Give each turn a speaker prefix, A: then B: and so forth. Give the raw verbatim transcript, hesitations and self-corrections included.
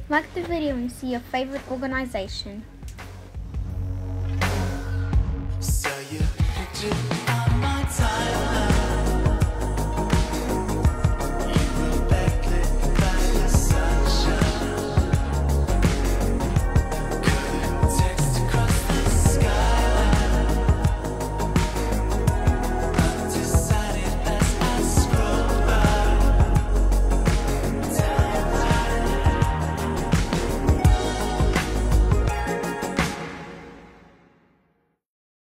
A: Like the video and see your favorite organization.
B: Saw your picture